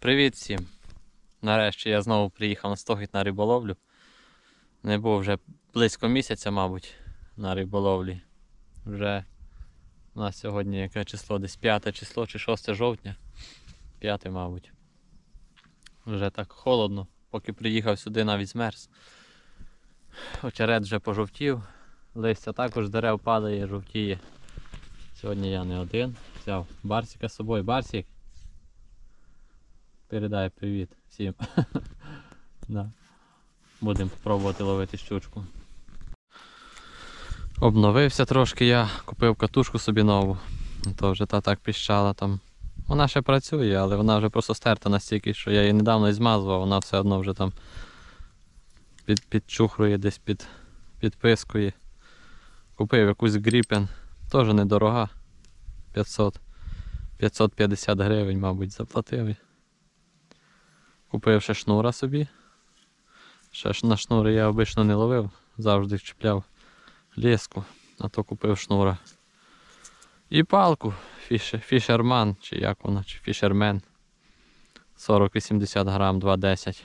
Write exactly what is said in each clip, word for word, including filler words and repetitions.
Привіт всім! Нарешті я знову приїхав на Стогіт на риболовлю. Не був вже близько місяця, мабуть, на риболовлі. Вже у нас сьогодні яке число? Десь п'яте число чи шосте жовтня. П'яте, мабуть. Вже так холодно, поки приїхав сюди, навіть змерз. Очерет вже пожовтів, листя також з дерев падає, жовтіє. Сьогодні я не один. Взяв Барсика з собою. Барсик! Передай привіт всім. Да. Будемо спробувати ловити щучку. Обновився трошки я, купив катушку собі нову. То вже та так піщала там. Вона ще працює, але вона вже просто стерта настільки, що я її недавно і змазував, вона все одно вже там під, підчухрує, десь під, підпискує. Купив якусь Гріпен, теж недорога. п'ятсот, п'ятсот п'ятдесят гривень, мабуть, заплатив. Купив ще шнура собі. Ще ж на шнури я обично не ловив, завжди чіпляв леску, а то купив шнура. І палку Фішерман, чи як вона, чи Фішермен. сорок вісімдесят грам, два десять.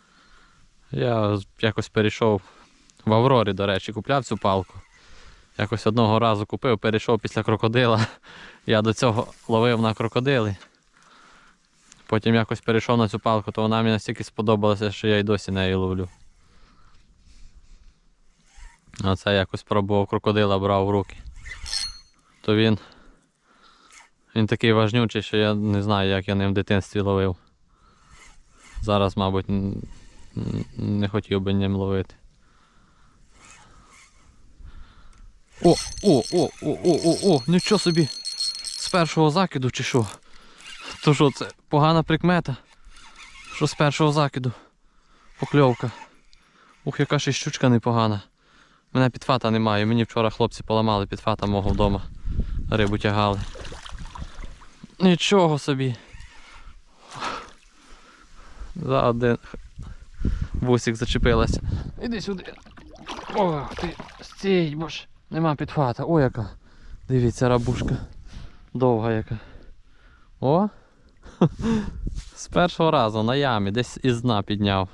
Я якось перейшов в Аврорі, до речі, купляв цю палку. Якось одного разу купив, перейшов після крокодила. Я до цього ловив на крокодили. Потім якось перейшов на цю палку, то вона мені настільки сподобалася, що я й досі нею ловлю. Оце якось пробував крокодила, брав в руки. То він, він такий важнючий, що я не знаю, як я ним в дитинстві ловив. Зараз, мабуть, не хотів би ним ловити. О, о, о, о, о, о, о, нічого собі, з першого закиду чи що? То що, це погана прикмета, що з першого закиду покльовка. Ух, яка ще щучка непогана. Мене підфата немає, мені вчора хлопці поламали підфата мого вдома, рибу тягали. Нічого собі. За один вусик зачепилася. Іди сюди. Ох ти, стій, бо ж нема підфата. О, яка. Дивіться, рабушка. Довга яка. О! З першого разу на ямі, десь із дна підняв.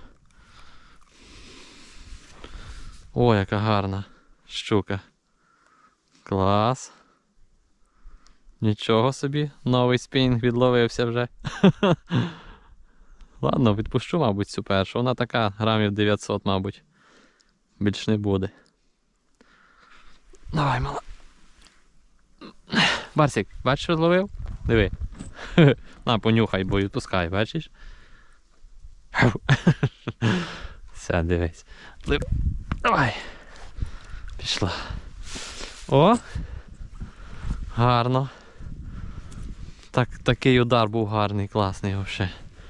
О, яка гарна щука. Клас. Нічого собі, новий спінінг відловився вже. Ладно, відпущу, мабуть, цю першу. Вона така, грамів дев'ятсот, мабуть. Більш не буде. Давай, мала. Барсик, бачиш, що зловив? Диви. На, понюхай, бо відпускай, бачиш? Все, дивись. Давай. Пішла. О! Гарно. Так, такий удар був гарний, класний взагалі.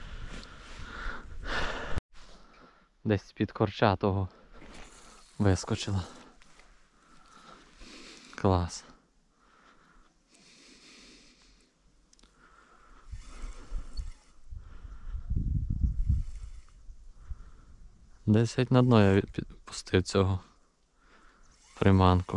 Десь з-під корча того вискочила. Клас. Десь на дно я відпустив цього приманку.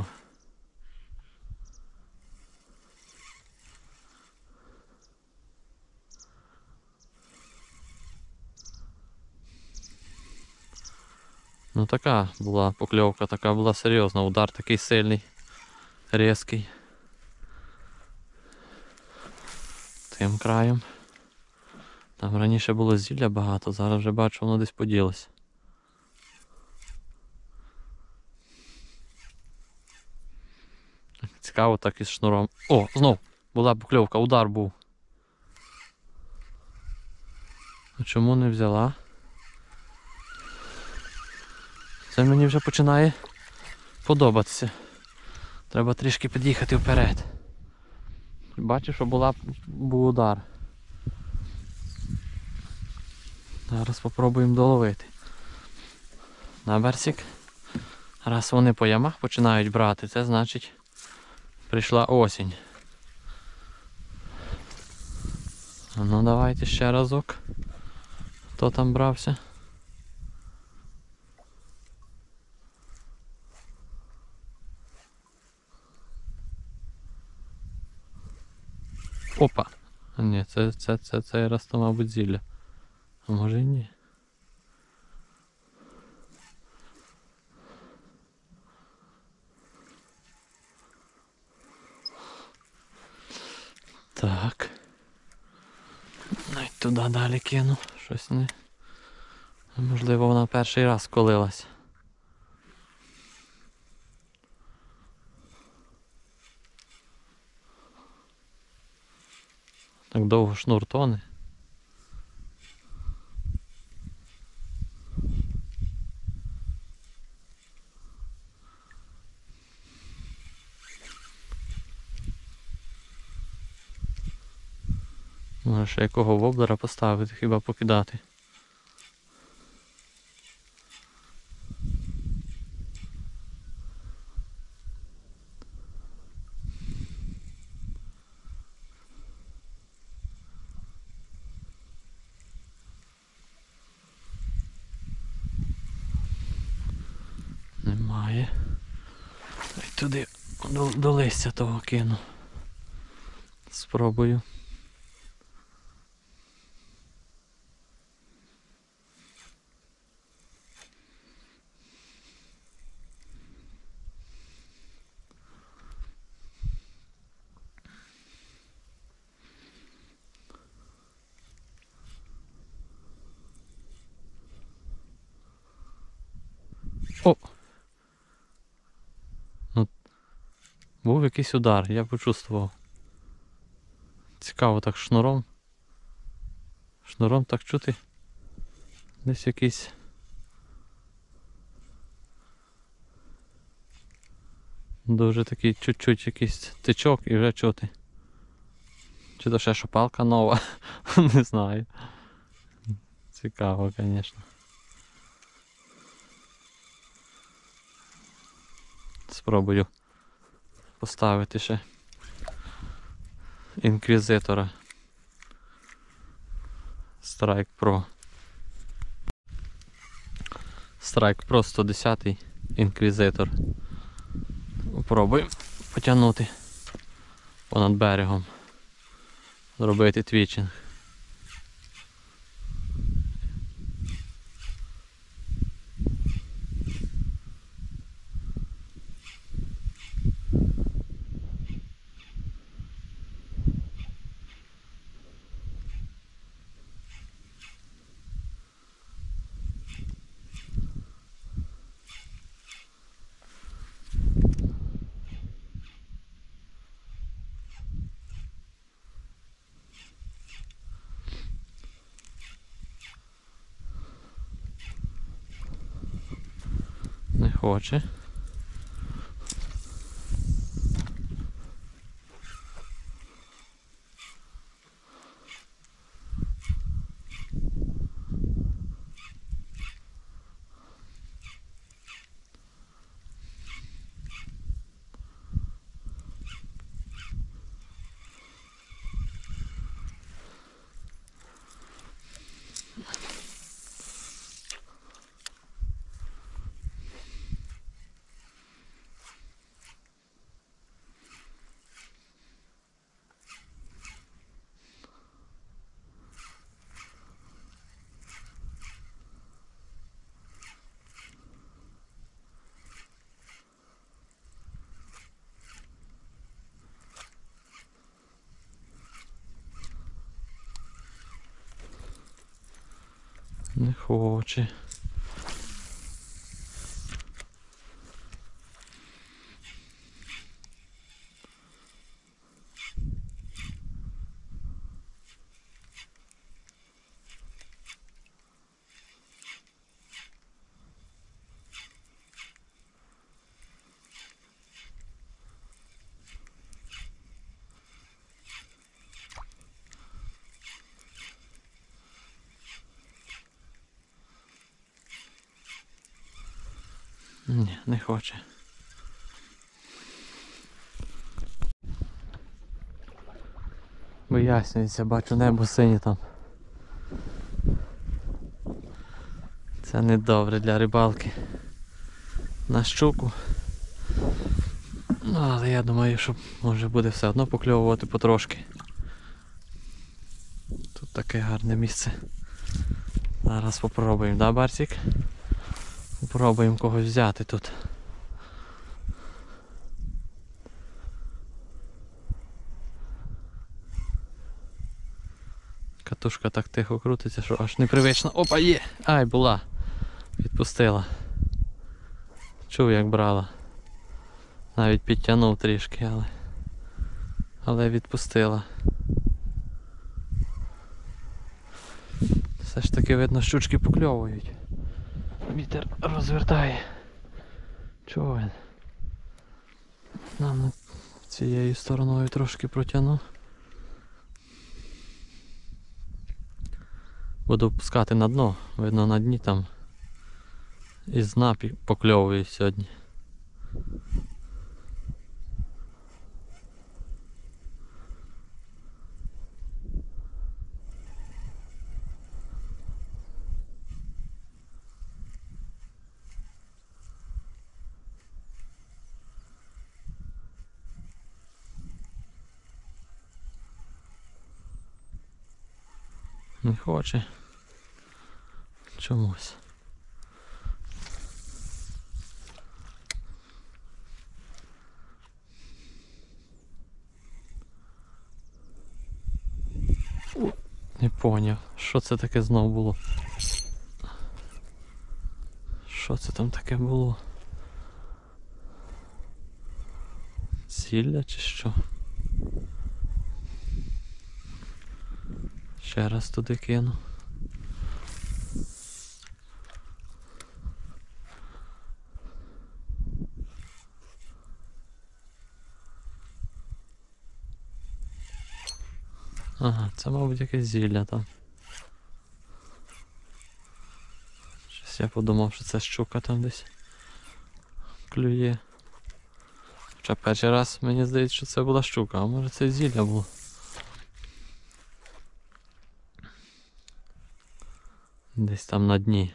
Ну така була покльовка, така була серйозна, удар такий сильний, різкий. Тим краєм. Там раніше було зілля багато, зараз вже бачу, воно десь поділося. Цікаво так із шнуром. О, знов була покльовка, удар був. А чому не взяла? Це мені вже починає подобатися. Треба трішки під'їхати вперед. Бачу, що була, був удар. Зараз спробуємо доловити. На Барсик. Раз вони по ямах починають брати, це значить прийшла осінь. Ну давайте ще разок. Хто там брався? Опа! Ні, це, це, це, це раз то, мабуть, зілля. А може і ні. Так. Навіть туди далі кину. Щось не... Можливо, вона перший раз колилась. Так довго шнур тоне. Може ще якого воблера поставити, хіба покидати. Немає. І туди до, до листя того кину. Спробую. О! Ну, був якийсь удар, я почувствував. Цікаво так шнуром. Шнуром так чути. Десь якийсь. Дуже такий чуть-чуть якийсь тичок і вже чути. Чи то ще що палка нова, не знаю. Цікаво, звісно. Спробую поставити ще інквізитора Strike Pro. Strike Pro сто десять інквізитор. Пробуємо потягнути понад берегом. Зробити твічинг. Не хоче. Не хоче. Ні, не хоче. Вияснюється, бачу небо синє там. Це не добре для рибалки на щуку. Ну, але я думаю, що може буде все одно покльовувати потрошки. Тут таке гарне місце Зараз попробуємо, да, Барсик? Попробуємо когось взяти тут. Катушка так тихо крутиться, що аж непривично. Опа, є! Ай, була! Відпустила. Чув, як брала. Навіть підтягнув трішки, але... Але відпустила. Все ж таки видно, щучки покльовують. Вітер розвертає. Чого він? Нам цією стороною трошки протягну. Буду пускати на дно. Видно, на дні там із дна покльовують сьогодні. Не хоче чомусь. О, не поняв, що це таке знов було. Що це там таке було? Зілля чи що? Ще раз туди кину. Ага, це, мабуть, якесь зілля там. Щось я подумав, що це щука там десь клює. Хоча перший раз мені здається, що це була щука, а може це зілля було. Десь там на дні.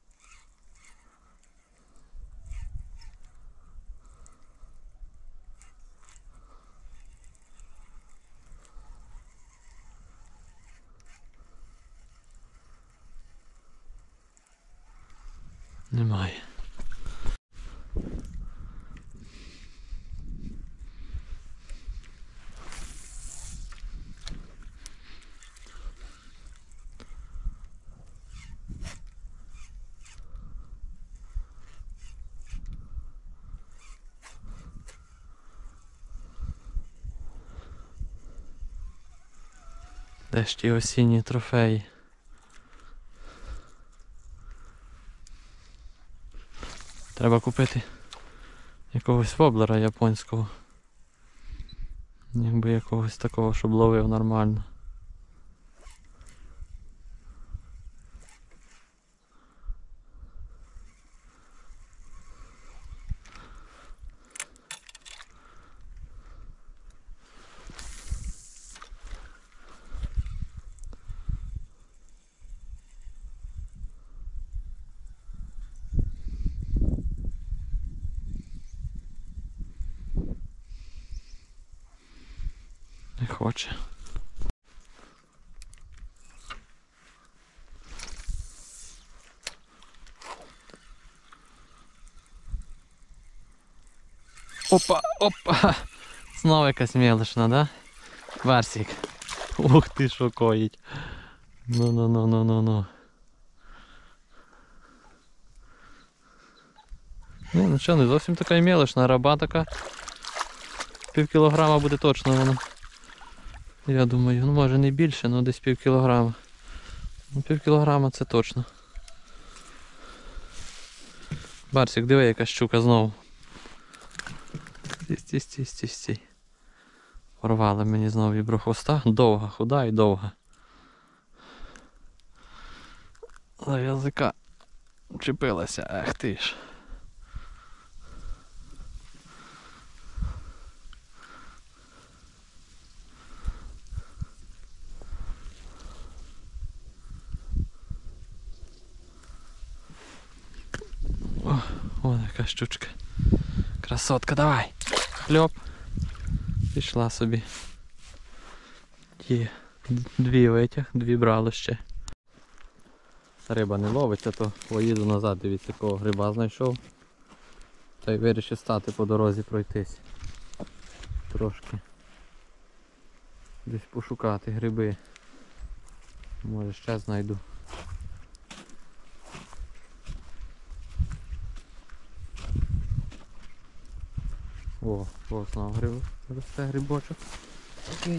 Немає. Де ж ті осінні трофеї? Треба купити якогось воблера японського. Ніби якогось такого, щоб ловив нормально. Не хоче. Опа, опа! Знову якась мелочна, да? Барсик. Ух ти, що коїть. Ну-ну-ну-ну-ну-ну. Ну, нічого, не зовсім така і мелочна, раба така. Пів кілограма буде точно вона. Я думаю, ну може не більше, але десь пів кілограма. Ну, пів кілограма це точно. Барсик, диви, яка щука знову. Стій, стій, стій, стій, стій. Порвали мені знову віброхвоста. Довга, худа і довга. За язика чепилася, ах ти ж. О, о, яка щучка. Красотка, давай. Хльоп. Пішла собі. Є. Дві витяг, дві брало ще. риба не ловиться, то поїду назад, дивіться, якого гриба знайшов. Та й вирішив стати по дорозі пройтись. Трошки. Десь пошукати гриби. Може ще знайду. О, ось знову гриб, росте грибочок. Такий.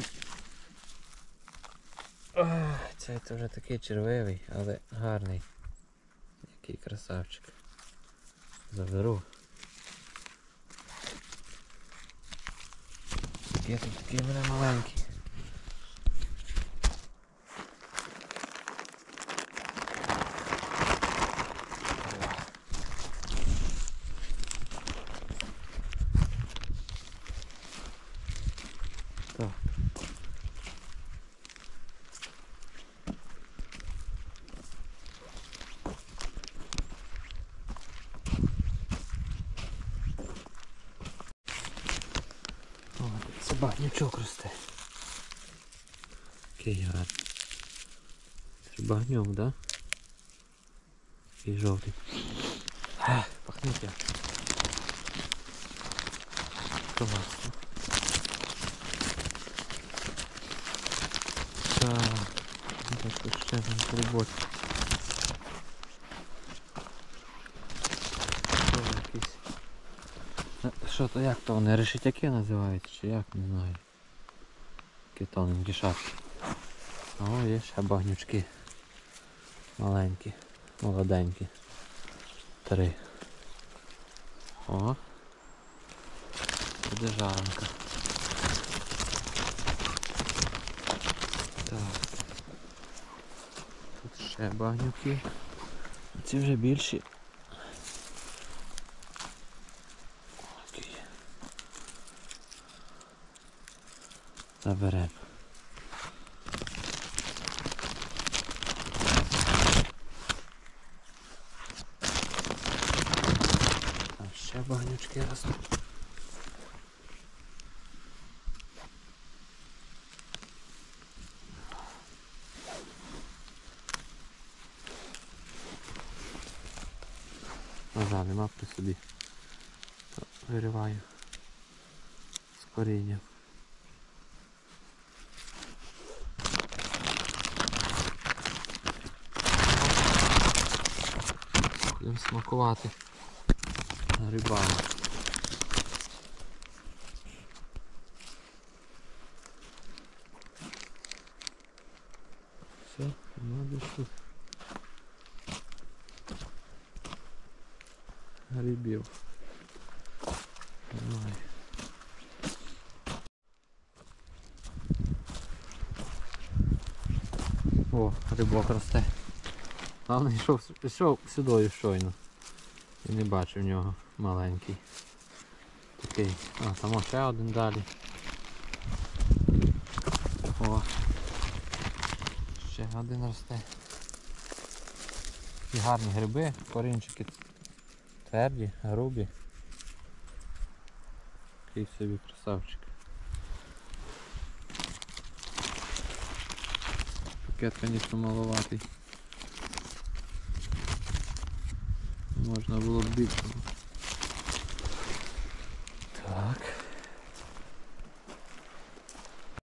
Ах, цей то вже такий червивий, але гарний. Який красавчик. Заберу. Є тут такий мене маленький. Так. О, це багнючок росте. Який гарний. Це багнюк, да? Такий жовтий. Ах, пахнуть як. Класно. Так, так тут ще там грибочок. Що якийсь? Що то, як то вони, решетяки називаються, чи як, не знаю. Такі тоненькі шапки. О, є ще багнючки. Маленькі, молоденькі. Три. О. Буде жаранка. Так. Тут ще багнюки. Ці вже більші. Окей. Заберемо. Там ще багнючки ростуть. Ножа нема при собі. Вириваю з коріння. Будемо смакувати грибами. Все, нема більше тут грибів. Немає. О, грибок росте. Головне, йшов, йшов сюди щойно. І не бачив нього маленький. Такий. А, там ще один далі. О. Ще один росте. Такі гарні гриби, корінчики тверді, грубі. Такий собі красавчик. Пакет, звісно, маловатий. Можна було б більше.